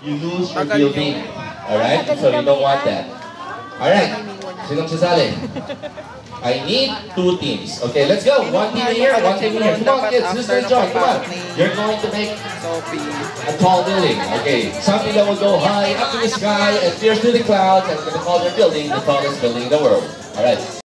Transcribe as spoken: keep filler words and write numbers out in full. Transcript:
you lose your building. Alright? So you don't want that. Alright. Sinong sasali? I need two teams. Okay, let's go. One team here, one team here. Come on, kids. Who's gonna join? Come on. You're going to make a tall building. Okay, something that will go high up to the sky and pierce to the clouds, and we're gonna call their building the tallest building in the world. Alright.